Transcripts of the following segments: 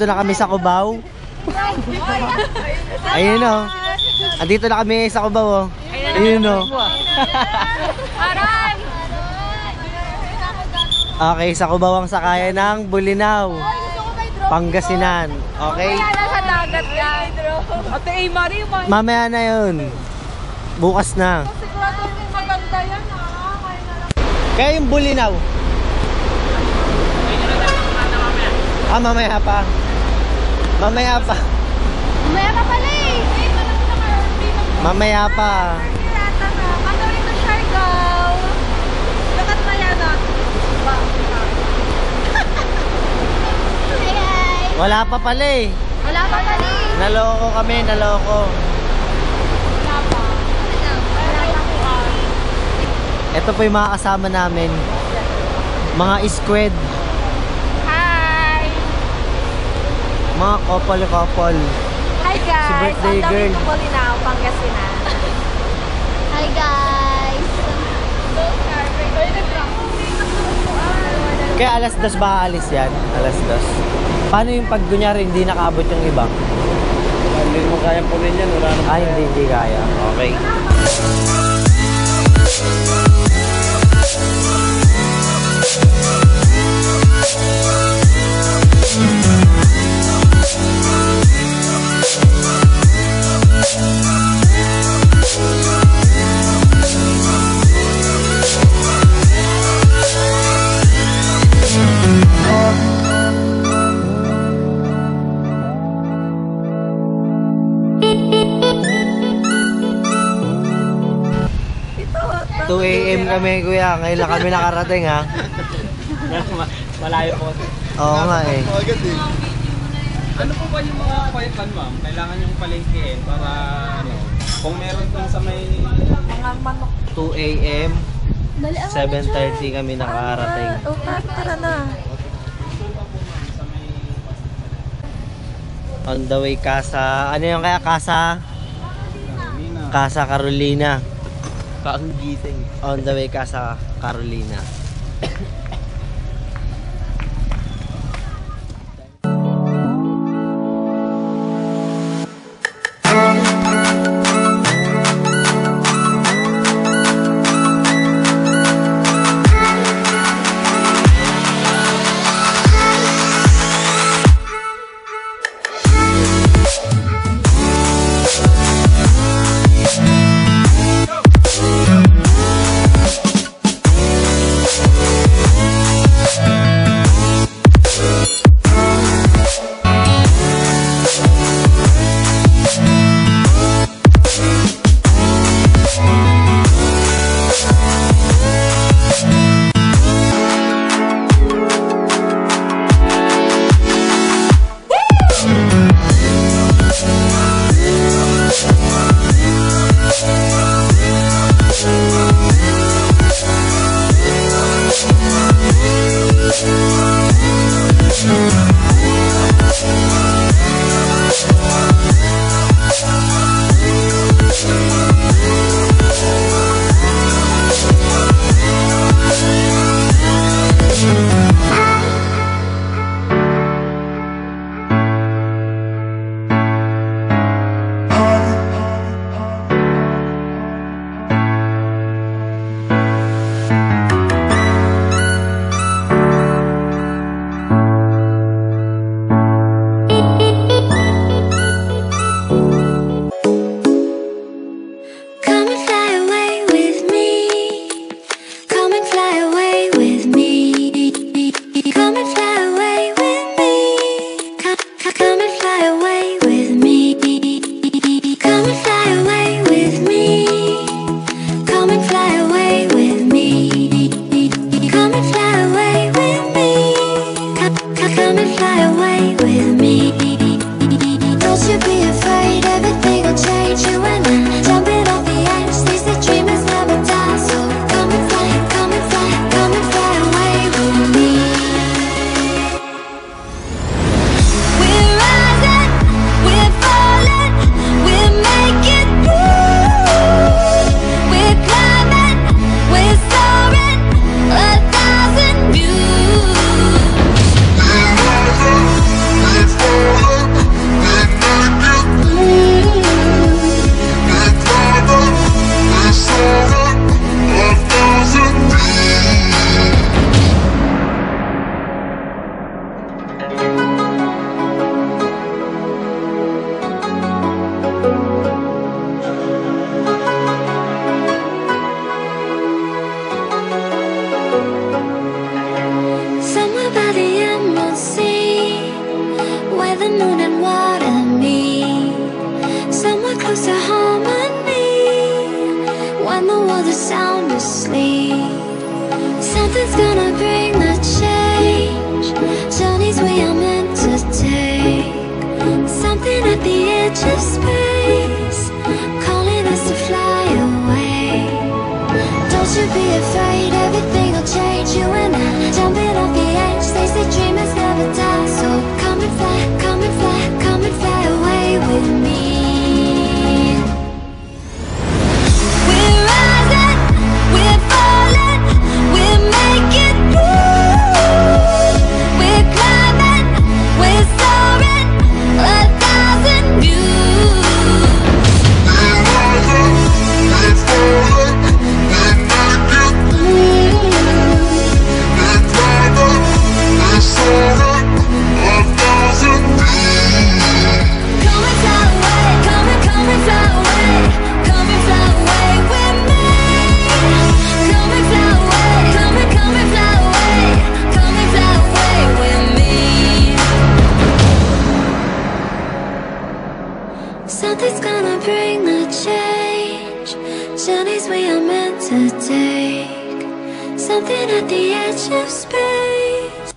na kami sa Cubao. Ayun o. Andito na kami sa Cubao o. Ayun o. Okay, sa Cubao ang sakayan ng Bulinaw, Pangasinan. Okay? Nasa dagat yan. Ate Mari, Mamaya na yun. Bukas na. sigurado maganda yan ha. Kaya yung Bulinaw. Mamaya pa. Mamaya pa. Mamaya pa pala eh. Mamaya pa. Magawin to Siargao. Dakat na yan ah. Wala pa pala eh. Wala pa pala eh. Naloko kami, naloko. Wala pa. Ito po yung mga kasama namin. Mga squid. Hi! Mga couple-couple. Hi guys! Si birthday girl. Ang Bulinaw, Pangasinan. Hi guys! Kaya alas 2 ba alis yan? Alas 2. Paano yung pag kunyari hindi nakaabot yung iba? Hindi mo kaya punin yan, wala naman. Ay, hindi kaya. Okay. Ito 2 AM kami kuya, ngayon lang kami nakarating ha. Malayo po. Oo nga eh. Ano po ba yung mga paypan, ma'am? Kailangan yung palengkein para ano, kung meron dun sa may Mga manok. 2 AM, 7:30 kami nakarating. Tara na. On the way Casa, ano yung kaya Casa? Casa Carolina. Kaang gising. On the way Casa Carolina. sound asleep. Something's gonna bring the change. Journeys we are meant to take. Something at the edge of space, calling us to fly away. Don't you be afraid, everything will change. You and I, jumping off the edge. They say dreamers never die. So come and fly, come and fly, come and fly away with me. We're rising, we're falling, we're making moves. We're climbing, we're soaring, 1,000 views. We're rising, we're falling, we're making moves. We're climbing, we're soaring, 1,000 views. Come and fly away, come and fly away, come and fly away with me. Come and fly away, come and fly away, come and fly away with me. Something's gonna bring the change. Journeys we are meant to take. Something at the edge of space.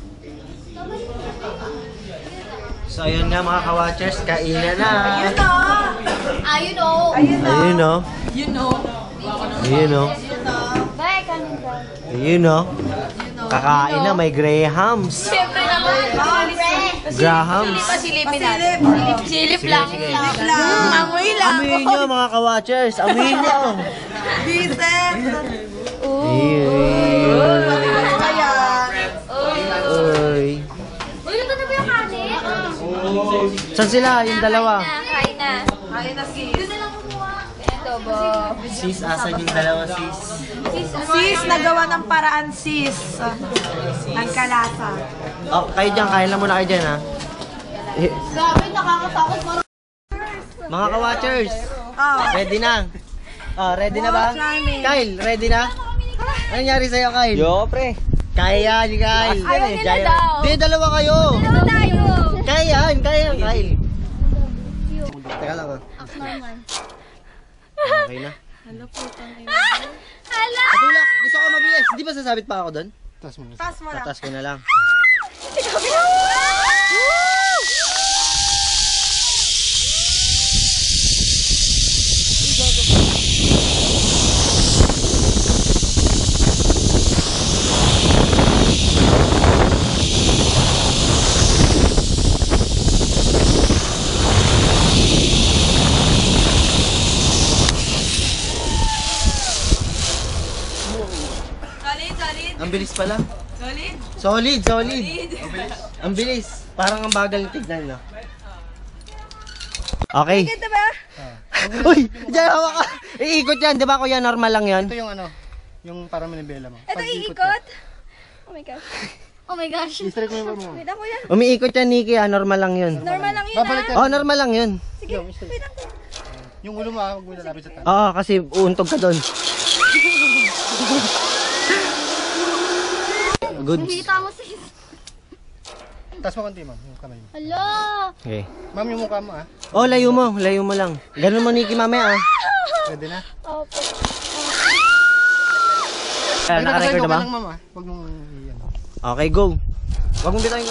So ayun nga mga ka-watchers, kainan na. Ayun o. Ayun o. Ayun o. Bye, kanin ka. Ayun o. Kakain na, may grahams. Siyempre naman. Grahams. Silipin natin. Silip lang. Sige. Amoy lang. Amoy nyo mga ka-watchers, amoy nyo. Uy. Uy, ito na ba yung kanin? Saan sila? Yung dalawa. Kain na. Kain na, sis. Doon na lang kumuha. Ito, Bo. Sis, asan yung dalawa sis? Sis, nagawa ng paraan, sis. Ang kalasa. Oh, kayo dyan, kain lang muna kayo dyan ha. Grabe, nakakatakot mo. Mga ka-watchers, Oh. ready na? Oh, ready na ba? Kyle, ready na? Ano nangyari sa'yo, Kyle? Yo, pre. Kaya yan, Kyle. Ayaw nila daw. Di, dalawa kayo. Dalawa tayo. Kaya yan, Kyle. Teka lang ah. Okay na. Hala! Patulak, gusto ko mabilis. Hindi ba sasabit pa ako doon? Taas mo lang. Tatas ko na lang. Ang bilis pala. Solid. Ang bilis. Parang ang bagal ng tignan, no? Okay. Ganda ba? Uy! Diyan hawak ka! Iikot yan, di ba kuya? Normal lang yan. Ito yung ano, yung parang manibela mo. Ito iikot. Oh my gosh. Oh my gosh. I-strike mo yung bar mo. Wait lang, kuya. Umiikot yan, Nikki. Normal lang yun. Normal lang yun, Babalik Oh, normal lang yun. Sige, wait lang. Yung ulo mo, huwag mo lalapit sa taas. Oo, kasi uuntog ka doon. Goods. Nakita mo sis. Taas mo konti, ma'am, yung kamay mo. Hala! Okay. Ma'am, yung mukha mo, ah. Oh, layo mo lang. Ganun mo, Nikki, mamaya, ah. Pwede na. Opo. Naka-record na ba? lang, ma'am, ah. Huwag mong, yan. Okay, go. Wag mong bitayin ko.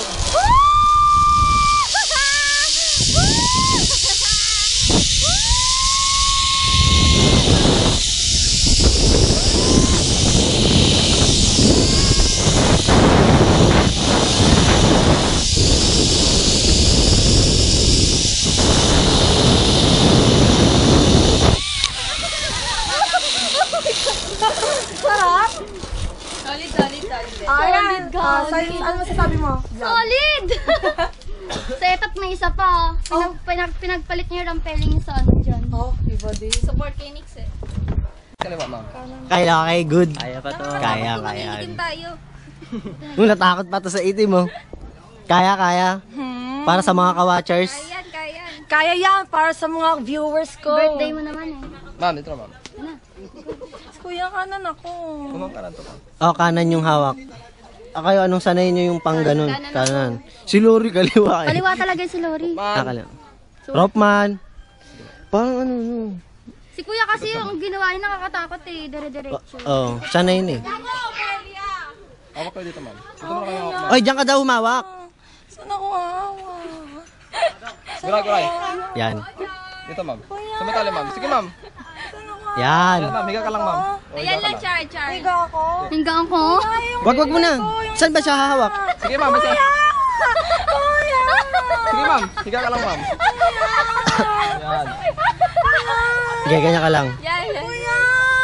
Ayan. Ano masasabi mo? Solid! Setup na isa pa. Pinagpalit niyo yung rampeling sa ano dyan. Oh, iba din. Support kay Nix eh. Kaya, okay, good. Kaya pa to. Kaya. tayo. Natakot pa to sa itim, mo. Kaya. Para sa mga ka-watchers. Kaya yan para sa mga viewers ko. Birthday mo naman eh. Ma'am, ito na, ma'am. Kuya, kanan ako. Kumakaran to, ma'am. Oh, kanan yung hawak. Kayo, anong sanay nyo yung pang ganun? Kanan. Si Lori, kaliwa eh. Kaliwa talaga si Lori. Kaliwa. Ropman. Parang ano. Si kuya kasi yung ginawa niya nakakatakot eh. Dire-diretso. Oh, sana yun eh. Hawak kayo dito, ma'am. Dito mo na kayo hawak, ma'am. Oy, diyan ka daw humawak. Saan ako awa? Guray. Yan. Dito, ma'am. Sumatali, ma'am. Sige, ma'am. Yan. Ayan, ma'am. Higa ka lang, ma'am. O, higa ka lang. Char. Higa ako. Hinggaan ko. Wag mo na. Saan ba siya hahawak? Sige, ma'am. Basta. Kuya! Sige, ma'am. Higa ka lang, ma'am. Ayan. Okay, ganyan ka lang. Kuya!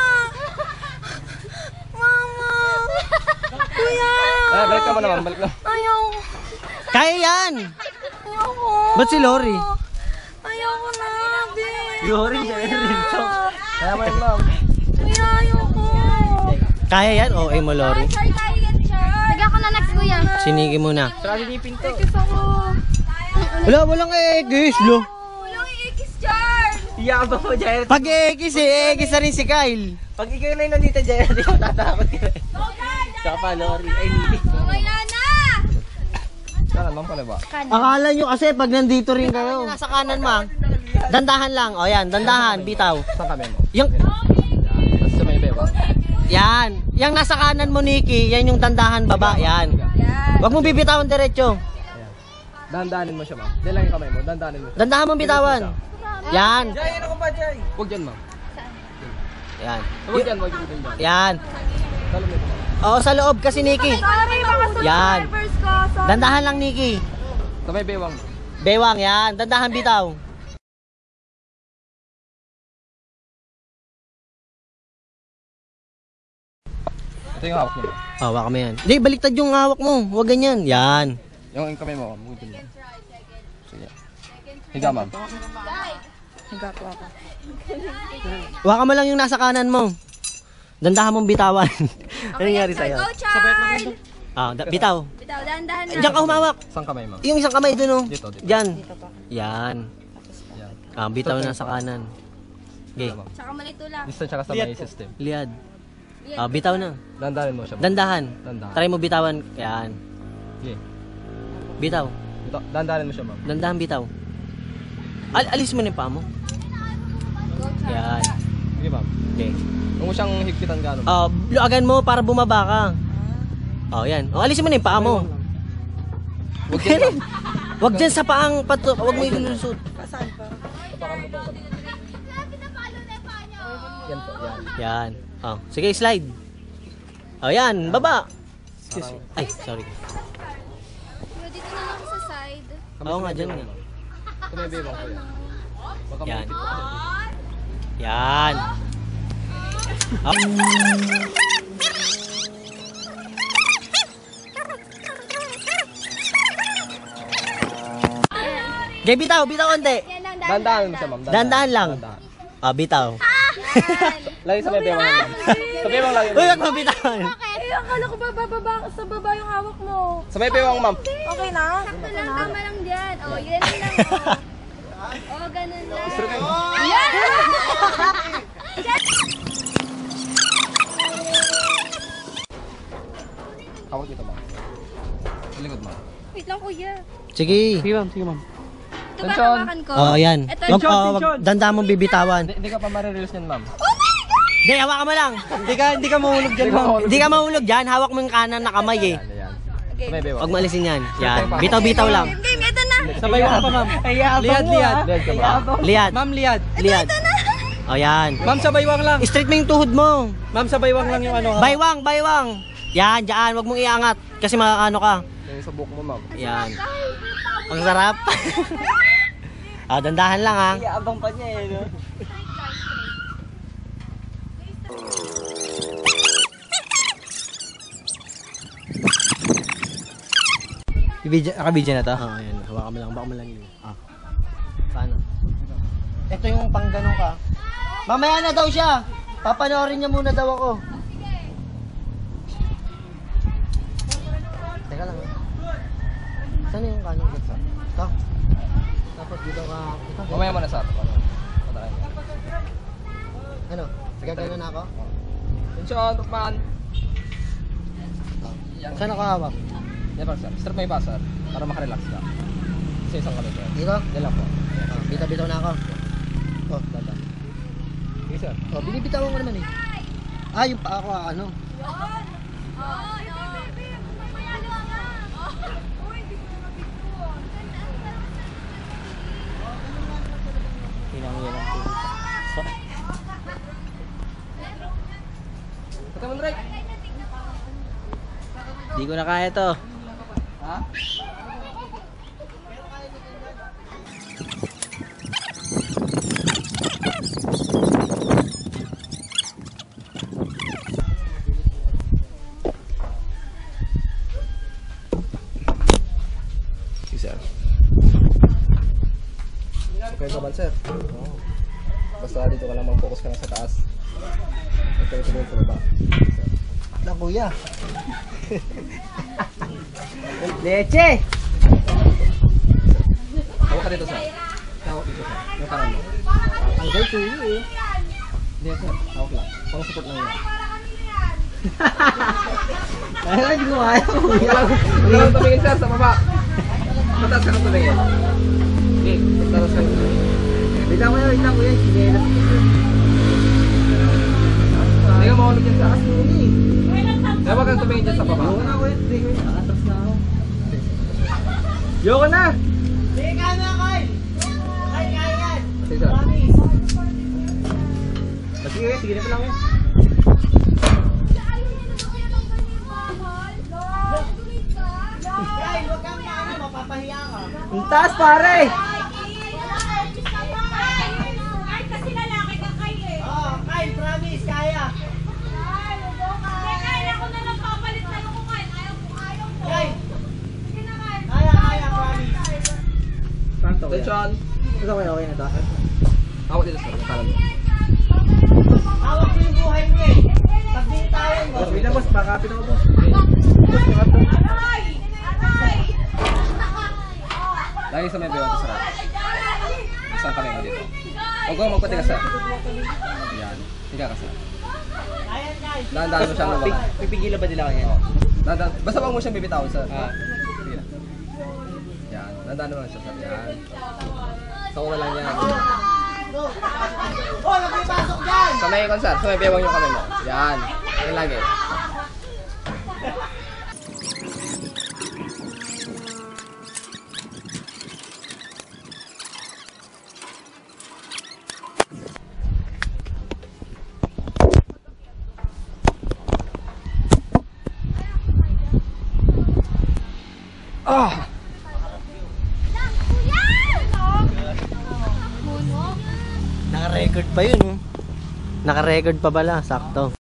Mama! Kuya! Ayan, balik ka mo naman. Balik lang. Ayaw! Kaya yan! Ayoko! Ba't si Lori? Ayoko na, babe! Lori, siya rin. Kaya mo yun, ma'am. Kuya, ayoko! Kaya yan? Okay mo, Lori. Sige ako na next kuya. Sinigi mo na. Sarado niyo yung pinto. Kiss ako! Wala, walang ekis, lo. Walang i-kiss dyan! Iyabang mo, Jair. Pag ekis na rin si Kyle. Pag ikaw na yun nandito, Jair, di ko tatakot ka rin. Saka pa, Lori. Ay, hindi. Wala na! Saan, ma'am, pala ba? Akala nyo kasi pag nandito rin kayo. Nasa kanan, ma. Dandahan lang. O yan, dandahan, bitaw. Saan kami mo? Yung, Tapos sa may beba. yan. Yung nasa kanan mo, Nikki, yan yung dandahan baba. Yan. Wag mo bibitawan diretso. Dahan-dahanin mo siya, ma'am. Diyan lang yung kamay mo. Dahan-dahanin mo siya. Dandahan mo bitawan. Yan. Jay, ano ko ba, Jay? Huwag dyan, ma'am. Yan. Huwag dyan, huwag dyan. Yan. Talo mo ito, ma'am. Oo, sa loob kasi, Nikki. Sorry, mga Yan. subscribers ko! Sorry! Dandahan lang, Nikki. Sa may bewang. Bewang, yan. Dandahan bitaw. Ito yung hawak niyo. Hawak mo yan. Hindi, baliktad yung hawak mo. Huwag ganyan. Yan. Yung kamay mo, ma'am. Huwag dyan. Sige. Higa, ma'am. Higa po ako. Hawakan mo lang yung nasa kanan mo. Dandahan mong bitawan. Ano nangyari sa'yo? Go, Charles! Bitaw. Bitaw, dahan-dahan na. Diyan ka humawak. Saan kamay, ma'am? Yung isang kamay doon, oh. Dito, dito. Diyan. Yan. Yan. Bitaw na sa kanan. Okay. Ma'am. Tsaka malito lang. Distance tsaka sa may system. Liad. Bitaw na. Dahan-dahanin mo siya, ma'am. Dandahan. Dandahan. Try mo bitawan. Yan. Sige. Bitaw. Dahan-dahanin mo siya, ma'am. Dandahan bitaw. Alis mo na yung paa mo. Yan. Sige, ma'am. Okay. Huwag mo siyang higpitan gano'n. Luagan mo para bumaba ka. Yan. Alisin mo na yung paa mo. Huwag dyan, ma'am. Huwag dyan sa paang pato. Huwag mo ilulusot. Yan po, yan. Yan. Sige, slide. Yan. Baba. Excuse me. Ay, sorry. Dito na lang ako sa side. Oo nga, dyan nga. Ito may bewang ko yan. Baka Yan. malipit pa dyan. Yan. Okay, bitaw onte. Dahan-dahanin mo siya, ma'am. Dahan-dahan lang. Dahan-dahan. Bitaw. Lagi sa may bewang, ma'am. Sa bewang lang yun. Uy, wag mo bitawan. Akala ko bababa sa baba yung hawak mo. Sa may bewang, ma'am. Okay na? Sakto lang, tama lang dyan. Yan lang. Ganun lang. Hawak dito, ma'am. Sa likod, ma'am. Wait lang kuya. Sige. Sige, ma'am. Ito ba Tension. hawakan ko? Yan. Ito, Wag dandahan mong bibitawan. Hindi ka pa marirelease niyan, ma'am. Hindi, hawakan mo lang. Hindi ka mahulog dyan, ma'am. Hindi ka mahulog dyan. Hawak mo yung kanan na kamay eh. Yan. Sa may bewang. Huwag mo alisin yan. Yan. Bitaw-bitaw lang. Game, ito na. Sabay ka pa, ma'am. Liad. Liad ka, ma'am. Liad. Ma'am, liad. Liad. Yan. Ma'am, sa baywang lang. Straight mo yung tuhod mo. Ma'am, sa baywang lang yung ano. Baywang. Yan, dyan. Huwag mong iangat. Kasi makakano ka. Yung sa buhok mo, ma'am. Yan. Ang sarap. Dandahan lang ha. Abang pa niya eh, no? Nakabidyo na to? Yan. Hawakan mo lang. Baka mo lang yun. Paano? Ito yung pang ganun ka. Mamaya na daw siya. Papanoorin niya muna daw ako. Teka lang. Saan yung kanong gitsa? Ito. Tapos dito ka. Ito. Mamaya mo na sa ato. Ano? Gagano na ako? Tension, tukman. Saan ako hawak? Yan pa, sir. Strap may pa, sir. Para makarelax ka. Sa isang kami, sir. Dito? Yan lang po. Bitaw-bitaw na ako. Oh, dada. sir. Oh, binibitawan ko naman eh. Ah, yung paa ko ano. Hinang-hinang po. Pata mo, Drake. Di ko na kaya to. Ha? Si sir. Okay ka ba, sir? Oo. Basta dito ka lang mag-focus ka lang sa taas. Ito tumulong sa baba. Na kuya. Leche! Hawak ka dito, sir. Hawak dito, sir. Yung kanan mo. Tanggal to you eh. Hindi, sir. Hawak lang. Pang support lang yun. Ay, hindi ko kaya Huwag kuya. ka lang tumingin, sir, sa baba. Mataas ka lang tumingin. Okay, mataas ka lang tumingin. Wait lang kuya. Sinelas. Hindi ka mahulog dyan sa taas mo eh. Kaya wag kang tumingin dyan sa baba. Yoko na kuya. Hindi kuya. Atras na ako. Yoko na! Sige ka na, Kyle! Kyle, kaya yan! Sige, sir. Sige, sige na pa lang yan. Kyle, huwag kang paano, mapapahiya ka. Ang taas pare! Oo, Kyle, promise, kaya. Kyle! Kaya, promise. Kanto kuya. Attention! Ito kuya, okay na to. Hawak dito, sir. Yung kanan mo. Hawak mo yung buhay mo eh. Pag di tayo mo. Wait lang, boss. Bakapin ako, boss. Lagi sa may bewang sa sarap. Saan kami mo dito? Huwag ko magpatigas, sir. Yan. Higa ka, sir. Ayan guys. Dahan-dahan mo siyang lumabas. Pipigilan ba nila kanya? Dahan-dahan. Basta wag mo siyang bibitawan, sir. Sige na. Yan. Dahan-dahan mo lang siya, sir. Yan. Sa una lang yan. Oh, nagpipasok dyan! Sa may ikon, sir. Sa may bewang yung kami mo. Yan. Yan lagi. Ah! Naka-record pa yun. Naka-record pa pala, sakto.